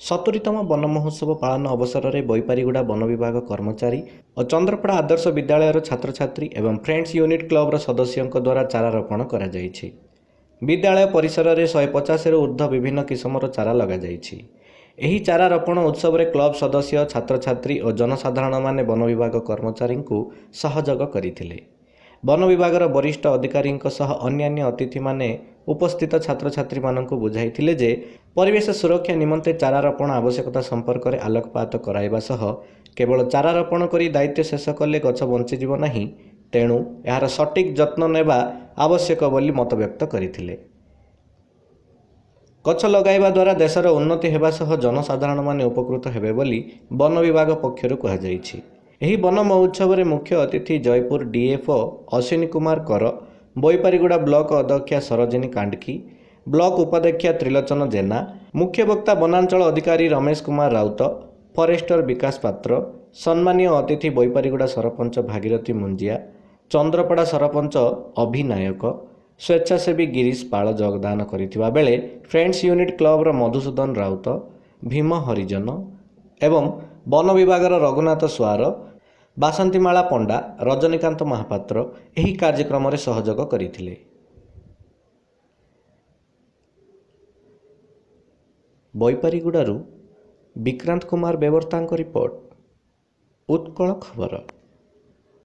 70तम one महोत्सव पालन अवसर में बैपारीगुड़ा वन विभाग कर्मचारी और चंद्रपड़ा आदर्श विद्यालय छात्र छात्री एवं फ्रेंड्स यूनिट क्लब सदस्यों द्वारा चारा रोपण कर विद्यालय परिसर में 150 ऊर्ध्व विभिन्न किस्मर चारा लगाई। एही चारा रोपण उत्सव में क्लब सदस्य छात्र छात्री और जनसाधारण माने वन विभाग कर्मचारी को सहयोग करथिले। वन विभाग वरिष्ठ अधिकारी अन्यान्य अतिथि माने उपस्थित छात्र छात्री मानक बुझाइथिले जे परिवेश सुरक्षा निमंते चारा रोपण आवश्यकता संपर्क में आलोकपात कराइबा सह केवल चारा रोपण करी दायित्व शेष कले गछ बंचीजिव नाही, तेणु यार सटीक जत्न नेबा आवश्यक बोली मत व्यक्त करथिले। गछ लगाइबा द्वारा देशर उन्नति हेबा सह जनसाधारण माने उपकृत हेबे बोली वन विभाग पक्षरु कहा जाइछि। एही वन महोत्सव में मुख्य अतिथि जयपुर डीएफओ अश्विनी कुमार कर, बैपारीगुड़ा ब्लॉक अध्यक्षा सरोजिनी कांडकी, ब्लॉक उपाध्यक्षा त्रिलोचन जेना, मुख्य वक्ता वनांचल अधिकारी रमेश कुमार राउत, फरेस्टर विकास पात्र, सम्मानीय अतिथि बैपारीगुड़ा सरपंच भागीरथी मुंजिया, चंद्रपड़ा सरपंच अभिनायक, स्वेच्छासेवी गिरीश पाल योगदान करिथिबा बेले friends unit club Madhusudan Raut, Bhim Harijan एवं वन विभाग रघुनाथ स्वार, बासंतीमाला पंडा, रजनीकांत महापात्र एही कार्यक्रम में सहयोग करथिले। बैपारीगुड़ारू विक्रांत कुमार बेवर्तांक रिपोर्ट, उत्कल खबर।